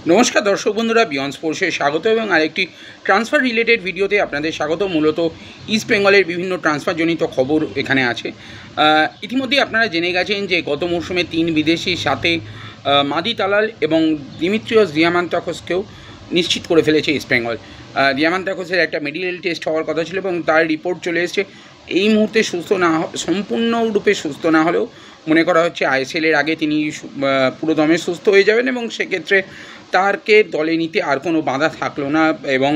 নমস্কার দর্শক বন্ধুরা, বিয়ন্ড স্পোর্টসে স্বাগত এবং আরেকটি ট্রান্সফার রিলেটেড ভিডিওতে আপনাদের স্বাগত। মূলত ইস্ট বেঙ্গলের বিভিন্ন ট্রান্সফারজনিত খবর এখানে আছে। ইতিমধ্যেই আপনারা জেনে গেছেন যে গত মৌসুমে 3 বিদেশির সাথে মাদি তালাল এবং দিমিত্রিয়স দিয়ামান্তাকোসকেও নিশ্চিত করে ফেলেছে ইস্ট বেঙ্গল। দিয়ামান্তাকোসের একটা মেডিকেল টেস্ট হওয়ার কথা ছিল এবং তার রিপোর্ট চলে এসেছে। এই মুহূর্তে সুস্থ না, সম্পূর্ণরূপে সুস্থ না হলেও মনে করা হচ্ছে আইএসএলের আগে তিনি পুরো দমে সুস্থ হয়ে যাবেন এবং সেক্ষেত্রে তারকে দলে নিতে আর কোনো বাধা থাকলো না। এবং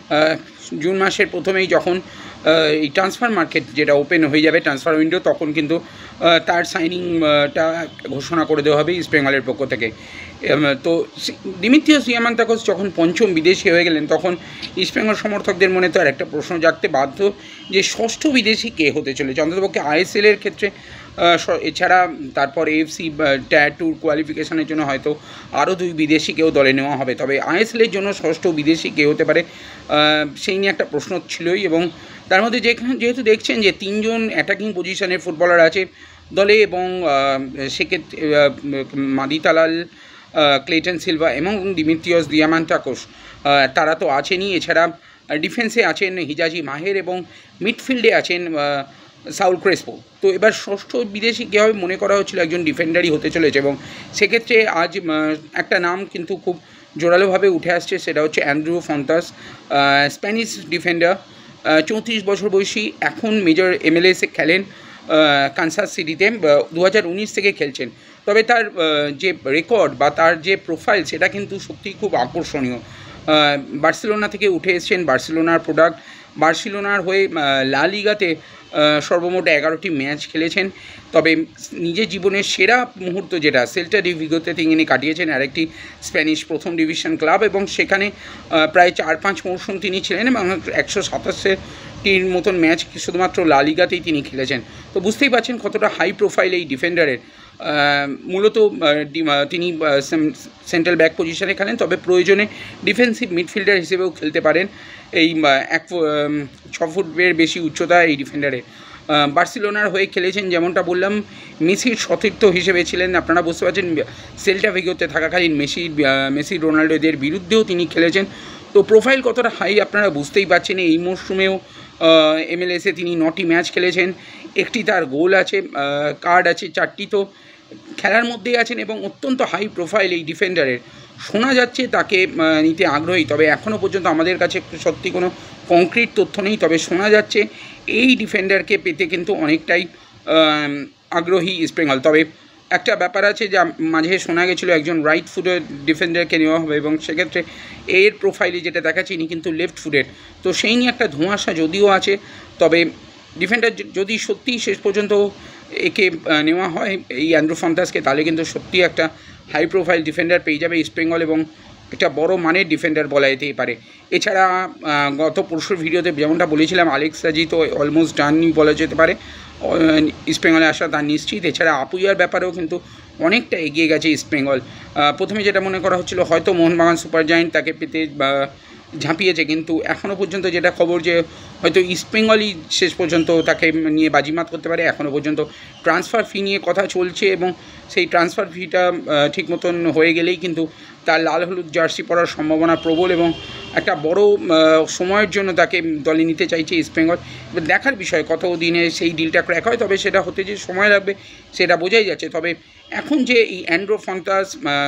জুন মাসের প্রথমেই যখন এই ট্রান্সফার মার্কেট যেটা ওপেন হয়ে যাবে, ট্রান্সফার উইন্ডো, তখন কিন্তু তার সাইনিংটা ঘোষণা করে দেওয়া হবে ইস্ট বেঙ্গলের পক্ষ থেকে। তো দিমিত্রিয়স দিয়ামান্তাকোস যখন পঞ্চম বিদেশি হয়ে গেলেন, তখন ইস্ট বেঙ্গল সমর্থকদের মনে তো আর একটা প্রশ্ন জাগতে বাধ্য যে ষষ্ঠ বিদেশি কে হতে চলেছে। অন্ততপক্ষে আইএসএলের ক্ষেত্রে এছাড়া তারপর এএফসি টায়ার 2 কোয়ালিফিকেশনের জন্য হয়তো আরও 2 বিদেশিকেও দলে নেওয়া হবে, তবে আইএসএলের জন্য ষষ্ঠ বিদেশি কে হতে পারে সেই নিয়ে একটা প্রশ্ন ছিলই। এবং তার মধ্যে যেহেতু দেখছেন যে 3 জন অ্যাটাকিং পজিশনের ফুটবলার আছে দলে, এবং সেক্ষেত্রে মাদি তালাল, ক্লেটন সিলভা এবং দিমিত্রিয়স দিয়ামান্তাকোস তারা তো আছেনই। এছাড়া ডিফেন্সে আছেন হিজাজি মাহের এবং মিডফিল্ডে আছেন সাউল ক্রেসপো। তো এবার ষষ্ঠ বিদেশি কী হবে মনে করা হচ্ছিল একজন ডিফেন্ডারই হতে চলেছে, এবং সেক্ষেত্রে আজ একটা নাম কিন্তু খুব জোরালোভাবে উঠে আসছে, সেটা হচ্ছে অ্যান্ড্রু ফন্তাস, স্প্যানিশ ডিফেন্ডার, 34 বছর বয়সী, এখন মেজর MLS-এ খেলেন, কানসাস সিটিতে 2019 থেকে খেলছেন। তবে তার যে রেকর্ড বা তার যে প্রোফাইল সেটা কিন্তু সত্যিই খুব আকর্ষণীয়। বার্সেলোনা থেকে উঠে এসেছেন, বার্সেলোনার প্রোডাক্ট, বার্সেলোনার হয়ে লা লিগাতে সর্বমোট 11টি ম্যাচ খেলেছেন। তবে নিজের জীবনের সেরা মুহূর্ত যেটা সেল্টা ডি ভিগোতে তিনি কাটিয়েছেন, আরেকটি স্প্যানিশ প্রথম ডিভিশন ক্লাব, এবং সেখানে প্রায় 4-5 মৌসুম তিনি ছিলেন এবং 187টির মতন ম্যাচ শুধুমাত্র লা লিগাতেই তিনি খেলেছেন। তো বুঝতেই পারছেন কতটা হাই প্রোফাইল এই ডিফেন্ডারের। মূলত তিনি সেন্ট্রাল ব্যাক পজিশনে খেলেন, তবে প্রয়োজনে ডিফেন্সিভ মিডফিল্ডার হিসেবেও খেলতে পারেন। এই 6 ফুটের বেশি উচ্চতা এই ডিফেন্ডারের। বার্সেলোনার হয়ে খেলেছেন, যেমনটা বললাম, মেসির সতীর্থ হিসেবে ছিলেন। আপনারা বুঝতে পারছেন সেল্টা ভিগোতে থাকাকালীন মেসি রোনাল্ডোদের বিরুদ্ধেও তিনি খেলেছেন। তো প্রোফাইল কতটা হাই আপনারা বুঝতেই পারছেন। এই মরশুমেও MLS-এ তিনি 9টি ম্যাচ খেলেছেন, একটি তার গোল আছে, কার্ড আছে 4টি। তো খেলার মধ্যেই আছেন এবং অত্যন্ত হাই প্রোফাইল এই ডিফেন্ডারের। শোনা যাচ্ছে তাকে নিতে আগ্রহী, তবে এখনও পর্যন্ত আমাদের কাছে সত্যি কোনো কংক্রিট তথ্য নেই। তবে শোনা যাচ্ছে এই ডিফেন্ডারকে পেতে কিন্তু অনেকটাই আগ্রহী ইস্ট বেঙ্গল। তবে একটা ব্যাপার আছে, যা মাঝে শোনা গেছিলো একজন রাইট ফুটের ডিফেন্ডারকে নেওয়া হবে, এবং সেক্ষেত্রে এর প্রোফাইলে যেটা দেখাচ্ছে ইনি কিন্তু লেফট ফুটের। তো সেই নিয়ে একটা ধোঁয়াশা যদিও আছে, তবে ডিফেন্ডার যদি সত্যিই শেষ পর্যন্ত একে নেওয়া হয় এই অ্যান্ড্রু ফন্তাসকে, তাহলে কিন্তু সত্যি একটা হাই প্রোফাইল ডিফেন্ডার পেয়ে যাবে ইস্ট বেঙ্গল, এবং একটা বড় মানের ডিফেন্ডার বলা যেতেই পারে। এছাড়া গত পরশুর ভিডিওতে যেমনটা বলেছিলাম, আলেক্স রাজি তো অলমোস্ট ডানই বলা যেতে পারে, ইস্ট বেঙ্গলে আসা তার নিশ্চিত। এছাড়া আপুইয়ার ব্যাপারেও কিন্তু অনেকটা এগিয়ে গেছে ইস্ট বেঙ্গল। প্রথমে যেটা মনে করা হচ্ছিল হয়তো মোহনবাগান সুপার জায়েন্ট তাকে পেতে ঝাঁপিয়েছে, কিন্তু এখনও পর্যন্ত যেটা খবর যে হয়তো ইস্ট বেঙ্গলই শেষ পর্যন্ত তাকে নিয়ে বাজিমাত করতে পারে। এখনও পর্যন্ত ট্রান্সফার ফি নিয়ে কথা চলছে, এবং সেই ট্রান্সফার ফিটা ঠিক মতন হয়ে গেলেই কিন্তু তার লাল হলুদ জার্সি পরার সম্ভাবনা প্রবল, এবং একটা বড় সময়ের জন্য তাকে দলে নিতে চাইছে ইস্ট বেঙ্গল। এবার দেখার বিষয় কত দিনে সেই ডিলটা ক্র্যাক হয়, তবে সেটা হতে যে সময় লাগবে সেটা বোঝাই যাচ্ছে। তবে এখন যে এই অ্যান্ড্রু ফন্তাস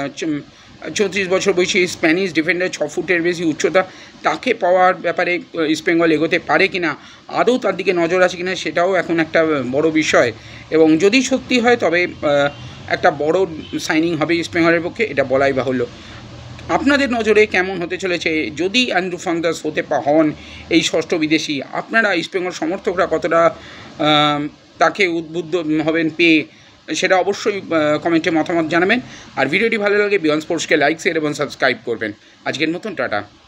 34 বছর বয়সী স্প্যানিশ ডিফেন্ডার, 6 ফুটের বেশি উচ্চতা, তাকে পাওয়ার ব্যাপারে ইস্ট বেঙ্গল এগোতে পারে কিনা, আদৌ তার দিকে নজর আছে কিনা, সেটাও এখন একটা বড় বিষয়। এবং যদি সত্যি হয় তবে একটা বড় সাইনিং হবে ইস্ট বেঙ্গলের পক্ষে, এটা বলাই বাহুল্য। আপনাদের নজরে কেমন হতে চলেছে যদি অ্যান্ড্রু ফন্তাস হতে হন এই ষষ্ঠ বিদেশি? আপনারা ইস্ট বেঙ্গল সমর্থকরা কতটা তাকে উদ্বুদ্ধ হবেন পেয়ে, সেটা অবশ্যই কমেন্টে মতামত জানাবেন। আর ভিডিওটি ভালো লাগে বিয়ন্ড স্পোর্টসকে লাইক, শেয়ার এবং সাবস্ক্রাইব করবেন। আজকের মতন টাটা।